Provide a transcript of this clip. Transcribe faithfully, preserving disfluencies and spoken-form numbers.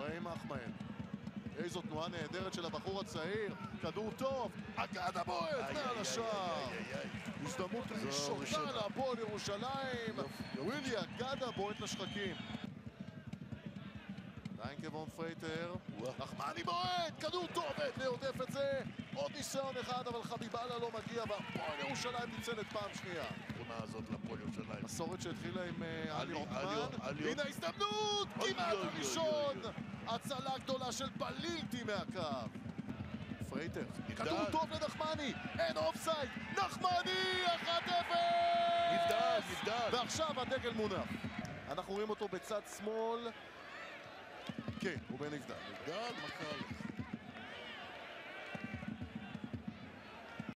אברהים אחמד. איזו תנועה נהדרת של הבחור הצעיר. כדור טוב, אגדה בועט מעל השער. הזדמנות ראשונה להפועל ירושלים. ווילי אגדה בועט לשחקים. עדיין כבון פרייטר. נחמני בועט, כדור טוב, להודף את זה. עוד ניסיון אחד, אבל חביבאללה לא מגיע, והפועל ירושלים ניצלת פעם שנייה. העונה הזאת לפועל ירושלים. מסורת שהתחילה עם עלי רוטמן. עלי- הנה ההזדמנות! כמעט הראשון! הצלה גדולה של בלינטי מהקו. פרייטר, כדור טוב לנחמני, אין אופסייד, נחמני, אחת אפס! נבדל, נבדל. ועכשיו הדגל מונף. אנחנו רואים אותו בצד שמאל. כן, הוא בנבדל. נבדל, מה קרה לו?